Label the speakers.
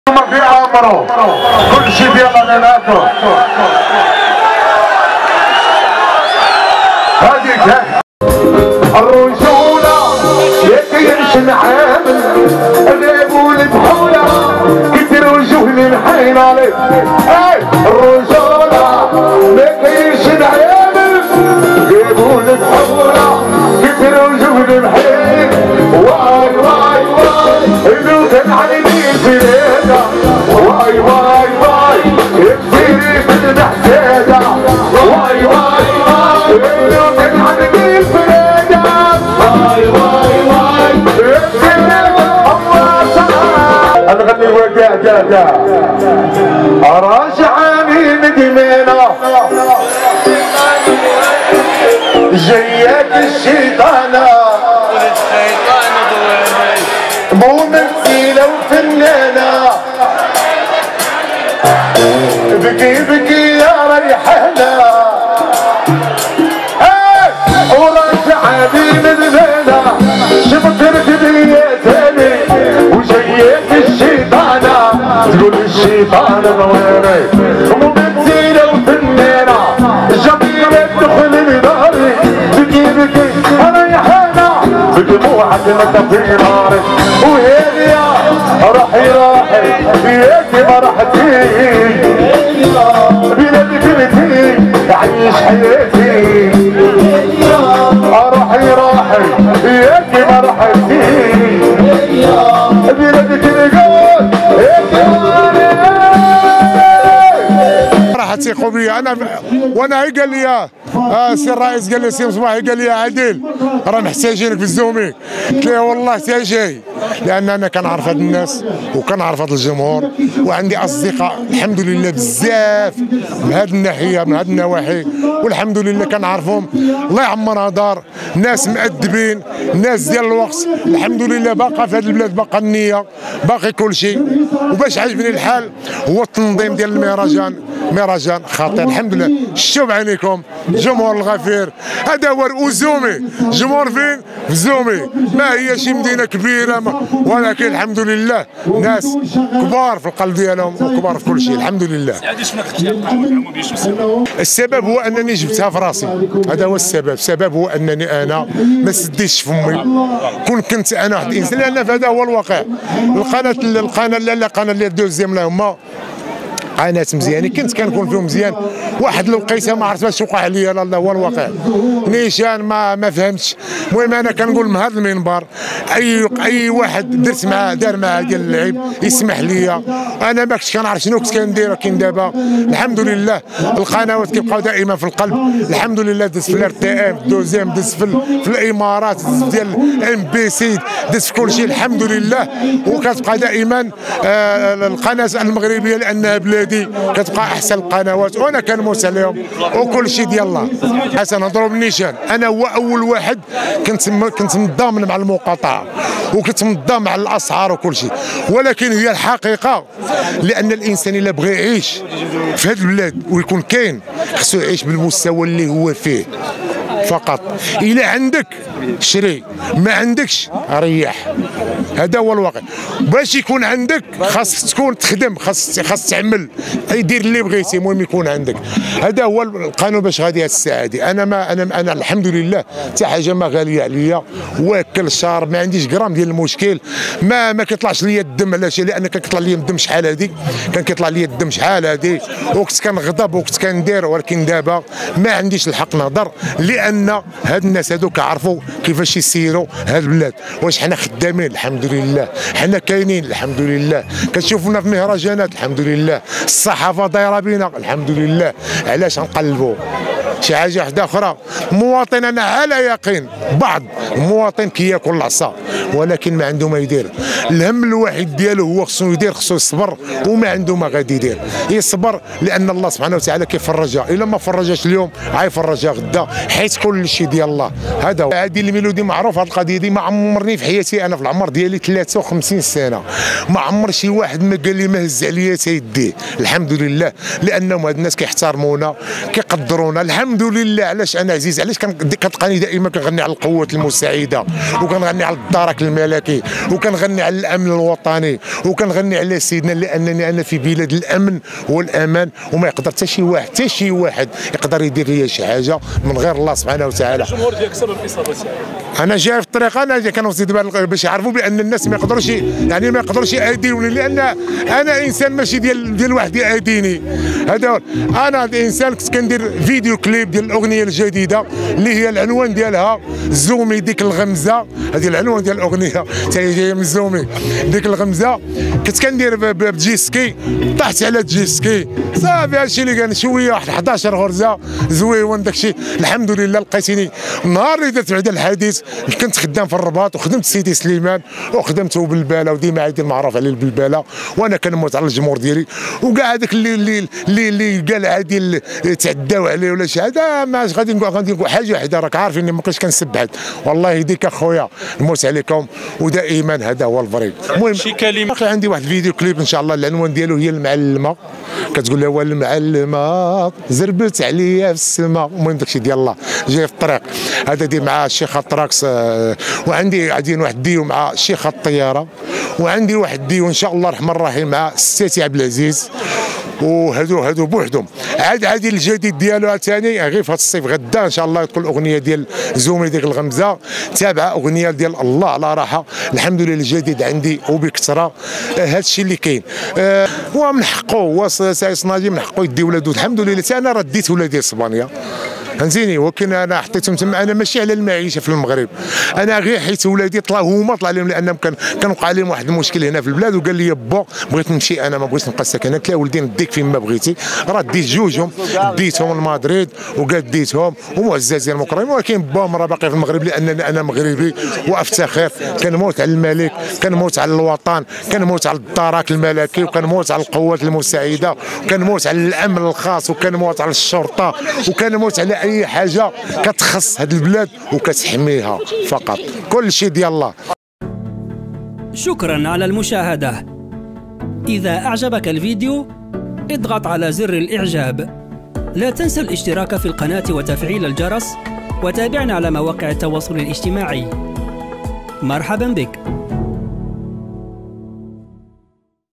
Speaker 1: في عمره كل شيء ديالنا ناكل هذيك الرجولة يكينش نعامل انا ابولي بحولة كتر وجوهني نحين عليك الرجولة يكينش نعامل ابولي بحولة كتر وجوهني نحين واي واي واي انو كان عليني الفريدة واي واي واي يكفيني في المحسادة واي واي واي انو كان عليني الفريدة واي واي واي نغني وقع قاع راجعاني ندمينا جياك الشيطانة ممثلة وفنانة بكي بكي يا ريحانة وراجعاني ندمينا شفت ركبية تاني وجيت الشيطانة تقول الشيطانة مويني ممثلة وفنانة جميلة تدخل لداري بكي بكي ريحانة بدموعك ما في ناري وهادية راحي بياكي ما راحتي بلادك بنتي عيش حياتي راحي بياكي ما راحتي بلادك نقول راح تثيقوا بي انا وانا هي قال لي سي الرئيس قال لي سي مصباح قال لي عادل راه محتاجينك في الزومي قلت له والله تا جاي لان انا كنعرف هاد الناس وكنعرف هاد الجمهور وعندي اصدقاء الحمد لله بزاف من هاد الناحيه من هاد النواحي والحمد لله كنعرفهم الله يعمرها دار ناس مؤدبين ناس ديال الوقت الحمد لله باقا في هاد البلاد باقا النيه باقي كل شيء وباش عجبني الحال هو التنظيم ديال مهرجان خطير الحمد لله شفتوا بعينيكم جمهور الغفير هذا هو الزومي جمهور فين في الزومي ما هي شي مدينه كبيره ولكن الحمد لله ناس كبار في القلب ديالهم وكبار في كل شيء الحمد لله. السبب هو انني جبتها في راسي هذا هو السبب هو انني انا ما سديتش فمي كنت انا واحد الانسان لان هذا هو الواقع القناه اللي دوزيام لهم قناه مزيانه كنت كنكون فيهم مزيان واحد الوقيته ما عرفت واش وقع لي لا هو الواقع نيشان ما فهمتش المهم انا كنقول من هذا المنبر اي واحد درت معاه دار معاه ديال اللعب يسمح لي انا ما كنتش كنعرف شنو كنت كندير ولكن دابا الحمد لله القنوات كيبقاو دائما في القلب الحمد لله دزت في الار تي ام دوزيام دزت في الامارات دزت ديال ام بي سي دزت في كل شيء الحمد لله وكتبقى دائما القناه المغربيه لانها بلادي كتبقى احسن القنوات وانا كنموت عليهم وكل شيء ديال الله. حسن نضرب بالنيشان انا هو اول واحد كنت متضامن مع المقاطعه وكنت متضامن مع الاسعار وكل شيء ولكن هي الحقيقه لان الانسان الا بغى يعيش في هذه البلاد ويكون كاين خصو يعيش بالمستوى اللي هو فيه فقط. إلا عندك شري ما عندكش ريح هذا هو الواقع. باش يكون عندك خاص تكون تخدم خاص تعمل دير اللي بغيتي المهم يكون عندك هذا هو القانون باش غادي هاد الساعه دي. انا الحمد لله حتى حاجه ما غاليه عليا واكل شارب ما عنديش غرام ديال المشكل ما كيطلعش ليا الدم علاش لان كيطلع ليا الدم شحال هادي كان كيطلع ليا الدم شحال هادي وكنت كنغضب وكنت كندير ولكن دابا ما عنديش الحق نهضر لان هاد الناس هادو كيعرفوا كيفاش يسيروا هاد البلاد واش حنا خدامين الحمد لله حنا كاينين الحمد لله كتشوفونا في مهرجانات الحمد لله الصحافه دايره بينا الحمد لله علاش نقلبوا شي حاجه واحده اخرى. المواطن انا على يقين بعض المواطن كياكل العصا ولكن ما عنده ما يدير الهم الوحيد ديالو هو خصو يدير خصو يصبر وما عنده ما غادي يدير يصبر لان الله سبحانه وتعالى كيفرجها الا ما فرجاش اليوم غيفرجها غدا حيت كل شيء ديال الله. هذا هذه الميلودي معروف هذه القضيه دي ما عمرني في حياتي انا في العمر ديالي 53 سنه ما عمر شي واحد ما قال لي ما هز عليا يديه الحمد لله لانهم هاد الناس كيحترمونا كيقدرونا الحمد لله. علاش انا عزيز علاش كتلقاني دائما كنغني على القوات المساعده وكنغني على الدرك الطارق الملكي، وكنغني على الامن الوطني، وكنغني على سيدنا لانني انا في بلاد الامن والامان، وما يقدر حتى شي واحد يقدر يدير لي شي حاجه من غير الله سبحانه وتعالى.
Speaker 2: الجمهور ديالك سبب الاصابه؟
Speaker 1: انا جاي في الطريق، انا كنوصي دابا باش يعرفوا بان الناس ما يقدروش يأذيوني، لان انا انسان ماشي ديال واحد يأذيني. هذا انا انسان كنت كندير فيديو كليب ديال الاغنيه الجديده اللي هي العنوان ديالها زومي ديك الغمزه، هذه العنوان ديال الاغنيه حتى هي جايه من زومي ديك الغمزه. كنت كندير بجيسكي، طحت على الجيسكي صافي، هادشي اللي كان شويه واحد 11 غرزه زويون داكشي. الحمد لله لقيتيني النهار اللي درت بعدا الحادث كنت خدام في الرباط، وخدمت سيدي سليمان، وخدمته بالباله، وديما عادي المعروف عليه بالباله، وانا كنموت على الجمهور ديالي. وكاع هذاك اللي قال عادي تعداو عليه ولا شي هذا، ما غادي نقول حاجه وحده، راك عارفين ما بقيتش كنسب حد، والله ديك اخويا نموت عليكم، ودائما هذا هو الفريق. المهم
Speaker 2: شي كلمه،
Speaker 1: عندي واحد الفيديو كليب ان شاء الله العنوان ديالو هي المعلمه، كتقول لها هو المعلمه زربت عليا في السماء. المهم داكشي ديال الله جاي في الطريق. هذا دي مع الشيخ الطراكس، وعندي عادين واحد ديو مع الشيخ الطياره، وعندي واحد ديو ان شاء الله الرحمن الرحيم مع السيتي عبد العزيز، وهادو بوحدهم. عادي الجديد ديالو ثاني غير في هذا الصيف غدا ان شاء الله تكون الاغنيه ديال زومي ديك الغمزه تابعه اغنيه ديال الله على راحه. الحمد لله الجديد عندي وبكثره. هذا الشيء اللي كاين، ومن حقه هو سايس ناجي من حقه يدي ولادو. الحمد لله انا رديت ولادي اسبانيا، فهمتيني، ولكن انا حطيتهم تما، انا ماشي على المعيشه في المغرب، انا غير حيت ولادي هما طلع لهم، لانهم كان وقع لهم واحد المشكل هنا في البلاد، وقال لي با بغيت نمشي، انا ما بغيتش نبقى ساكن. قلت له ولدي نديك فين ما بغيتي، راه ديت جوجهم، ديتهم لمدريد وقاد ديتهم ومعززين مكرمين، ولكن باهم راه باقي في المغرب، لانني انا مغربي وافتخر. كنموت على الملك، كنموت على الوطن، كنموت على الدرك الملكي، وكنموت على القوات المساعده، وكنموت على الامن الخاص، وكنموت على الشرطه، وكنموت على اي حاجه كتخص هذه البلاد وكتحميها فقط. كل شيء ديال الله.
Speaker 3: شكرا على المشاهدة. إذا أعجبك الفيديو اضغط على زر الإعجاب. لا تنسى الاشتراك في القناة وتفعيل الجرس، وتابعنا على مواقع التواصل الاجتماعي. مرحبا بك.